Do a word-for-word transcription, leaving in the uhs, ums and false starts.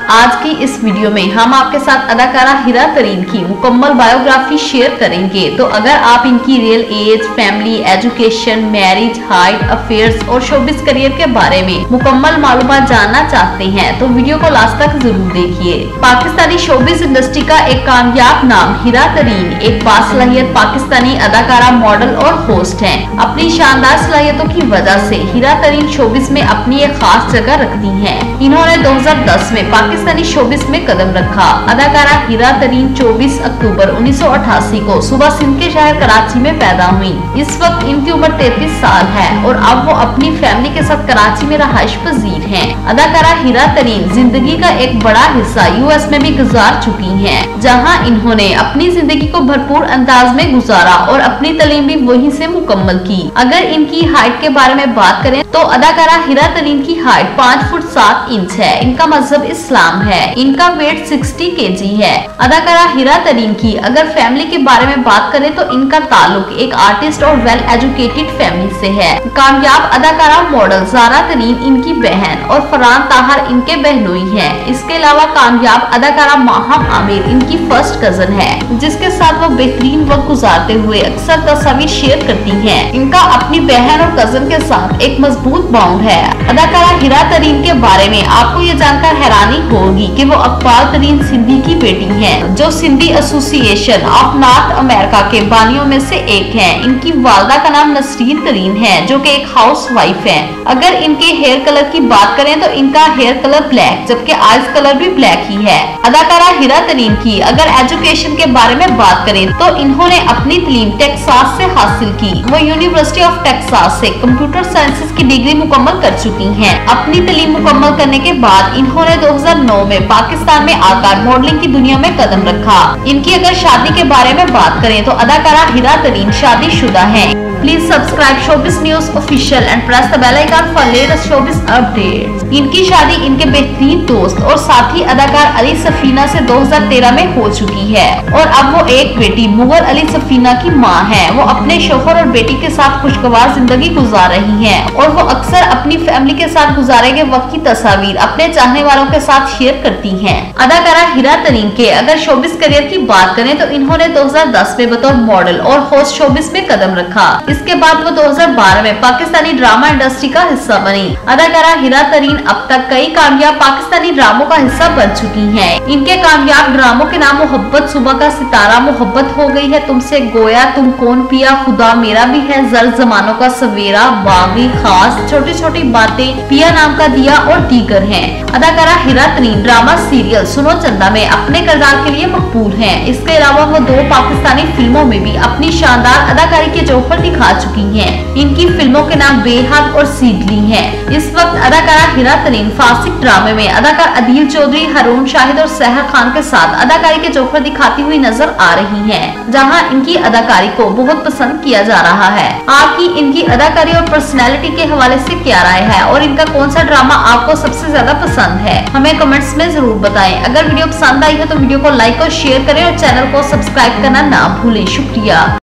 आज की इस वीडियो में हम आपके साथ अदाकारा हिरा तरीन की मुकम्मल बायोग्राफी शेयर करेंगे। तो अगर आप इनकी real age, family, education, marriage, height, affairs और शोबिस करियर के बारे में मुकम्मल मालूमात जानना चाहते हैं तो वीडियो को लास्ट तक जरूर देखिए। पाकिस्तानी शोबिस इंडस्ट्री का एक कामयाब नाम हिरा तरीन एक बासलाहियत पाकिस्तानी अदाकारा, मॉडल और होस्ट है। अपनी शानदार सलाहियतों की वजह से हिरा तरीन शोबिस में अपनी एक खास जगह रखती है। इन्होंने दो हजार दस में पाकिस्तानी शोबिस में कदम रखा। अदाकारा हिरा तरीन चौबीस अक्टूबर उन्नीस सौ अठासी को सुबह सिंध के शहर कराची में पैदा हुई। इस वक्त इनकी उम्र तैतीस साल है और अब वो अपनी फैमिली के साथ कराची में रहायश पजीर हैं। अदाकारा हिरा तरीन जिंदगी का एक बड़ा हिस्सा यूएस में भी गुजार चुकी हैं, जहां इन्होंने अपनी जिंदगी को भरपूर अंदाज में गुजारा और अपनी तालीम भी वहीं से मुकम्मल की। अगर इनकी हाइट के बारे में बात करें तो अदाकारा हिरा तरीन की हाइट पाँच फुट सात इंच है। इनका मजहब इस्लाम है। इनका वेट साठ केजी है। अदाकारा हिरा तरीन की अगर फैमिली के बारे में बात करें तो इनका ताल्लुक एक आर्टिस्ट और वेल एजुकेटेड फैमिली से है। कामयाब अदाकारा मॉडल ज़ारा तरीन इनकी बहन और फरहान ताहर इनके बहनोई हैं। इसके अलावा कामयाब अदाकारा माहम आमिर इनकी फर्स्ट कजन है, जिसके साथ वो बेहतरीन वक्त गुजारते हुए अक्सर तस्वीर शेयर करती हैं। इनका अपनी बहन और कजन के साथ एक मजबूत बॉन्ड है। अदाकारा हिरा तरीन के बारे में आपको ये जानकर हैरानी होगी कि वो अकबाल तरीन सिंधी की बेटी हैं, जो Sindhi association of North America के बानियों में से एक हैं। इनकी वालदा का नाम नसरीन तरीन है, जो कि एक हाउस वाइफ है। अगर इनके हेयर कलर की बात करें तो इनका हेयर कलर ब्लैक, जबकि आईज कलर भी ब्लैक ही है। अदाकारा हिरा तरीन की अगर एजुकेशन के बारे में बात करें तो इन्होंने अपनी तालीम टेक्सास से हासिल की। वो यूनिवर्सिटी ऑफ टेक्सास से कंप्यूटर साइंसेज की डिग्री मुकम्मल कर चुकी हैं। अपनी तालीम मुकम्मल करने के बाद इन्होंने दो हजार नौ में पाकिस्तान में आकर मॉडलिंग की दुनिया में कदम रखा। इनकी अगर शादी के बारे में बात करें तो अदाकारा हिरा तरीन शादीशुदा है। Please subscribe showbiz news official and press the bell icon for latest showbiz updates. इनकी शादी इनके बेहतरीन दोस्त और साथी अदाकार अली सफीना से दो हजार तेरह में हो चुकी है और अब वो एक बेटी मुगल अली सफीना की मां है। वो अपने शोहर और बेटी के साथ खुशगवार जिंदगी गुजार रही हैं और वो अक्सर अपनी फैमिली के साथ गुजारे गए वक्त की तस्वीर अपने चाहने वालों के साथ शेयर करती हैं। अदाकारा हिरा तरीन के अगर शोबिस करियर की बात करें तो इन्होंने दो हजार दस में बतौर मॉडल और होस्ट शोबिस में कदम रखा। इसके बाद वो दो हजार बारह में पाकिस्तानी ड्रामा इंडस्ट्री का हिस्सा बनी। अदाकारा हिरा तरीन अब तक कई कामयाब पाकिस्तानी ड्रामों का हिस्सा बन चुकी हैं। इनके कामयाब ड्रामों के नाम मोहब्बत, सुबह का सितारा, मोहब्बत हो गई है तुमसे, गोया, तुम कौन पिया, खुदा मेरा भी है, जर्द जमानों का सवेरा, बागी, खास, छोटी छोटी बातें, पिया नाम का दिया और दीगर हैं। अदाकारा हिरा तरीन ड्रामा सीरियल सुनो चंदा में अपने किरदार के लिए मकबूल हैं। इसके अलावा वो दो पाकिस्तानी फिल्मों में भी अपनी शानदार अदाकारी के जौहर दिखा चुकी हैं। इनकी फिल्मों के नाम बेहद और सीडली हैं। इस वक्त अदाकारा हिरा तरीन फासिक ड्रामे में अदाकार अदील चौधरी, हारून शाहिद और सहर खान के साथ अदाकारी के जौहर दिखाती हुई नजर आ रही हैं, जहां इनकी अदाकारी को बहुत पसंद किया जा रहा है। आपकी इनकी अदाकारी और पर्सनैलिटी के हवाले से क्या राय है और इनका कौन सा ड्रामा आपको सबसे ज्यादा पसंद है, हमें कमेंट्स में जरूर बताएं। अगर वीडियो पसंद आई है तो वीडियो को लाइक और शेयर करें और चैनल को सब्सक्राइब करना ना भूलें। शुक्रिया।